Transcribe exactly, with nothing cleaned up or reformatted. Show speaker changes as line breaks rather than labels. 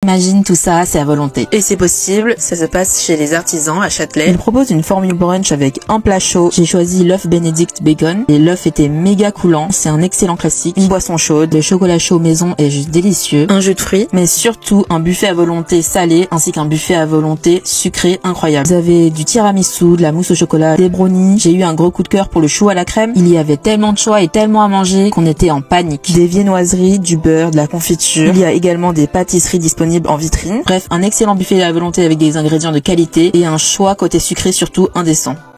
Imagine tout ça, c'est à volonté. Et c'est possible, ça se passe chez les artisans à Châtelet. Ils proposent une formule brunch avec un plat chaud. J'ai choisi l'œuf Benedict bacon et l'œuf était méga coulant. C'est un excellent classique. Une boisson chaude, le chocolat chaud maison est juste délicieux. Un jus de fruits, mais surtout un buffet à volonté salé ainsi qu'un buffet à volonté sucré incroyable. Vous avez du tiramisu, de la mousse au chocolat, des brownies. J'ai eu un gros coup de cœur pour le chou à la crème. Il y avait tellement de choix et tellement à manger qu'on était en panique. Des viennoiseries, du beurre, de la confiture. Il y a également des pâtisseries disponibles en vitrine. Bref, un excellent buffet à volonté avec des ingrédients de qualité et un choix côté sucré surtout indécent.